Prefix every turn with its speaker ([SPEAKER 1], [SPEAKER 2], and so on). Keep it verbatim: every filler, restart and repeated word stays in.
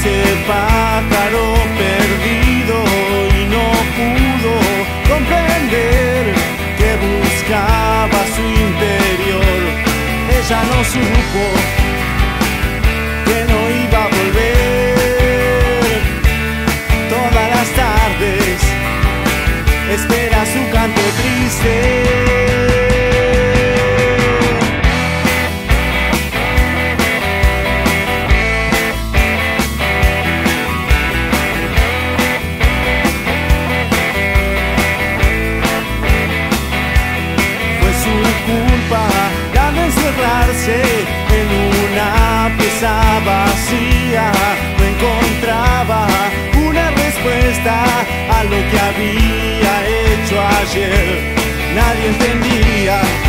[SPEAKER 1] ese pájaro perdido y no pudo comprender que buscaba su interior. Ella no supo que no iba a volver. Todas las tardes espera su canto triste. La de encerrarse en una pieza vacía, no encontraba una respuesta a lo que había hecho ayer. Nadie entendía